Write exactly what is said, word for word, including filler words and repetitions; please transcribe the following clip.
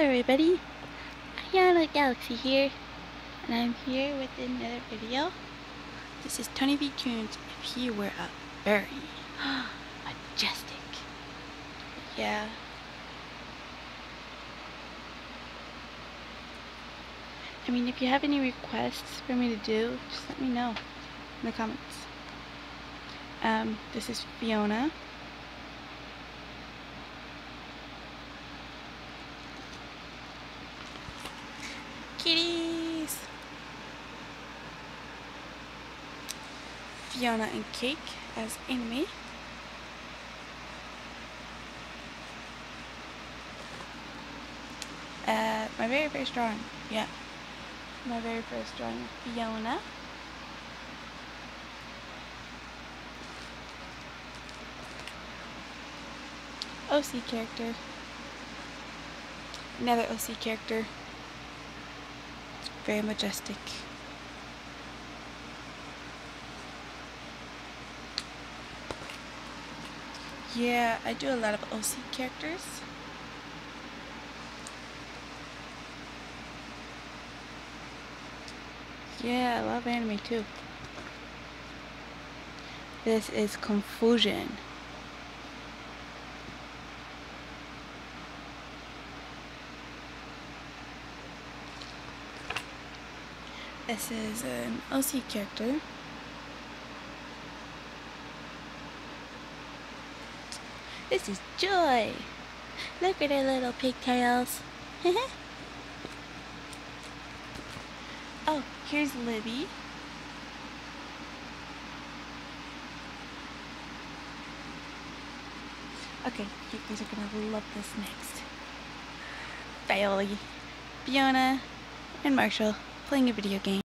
everybody, Ayana Galaxy here, and I'm here with another video. This is Tony V. Coons if he were a very majestic. Yeah. I mean, if you have any requests for me to do, just let me know in the comments. Um, this is Fiona. Kitties! Fiona and Cake as Amy. Uh, my very first drawing, yeah. My very first drawing of Fiona. O C character. Another O C character. Very majestic. Yeah, I do a lot of O C characters. Yeah, I love anime too. This is Confusion. This is an O C character. This is Joy. Look at her little pigtails. Oh, here's Libby. Okay, you guys are gonna love this next. Bailey, Fiona, and Marshall playing a video game.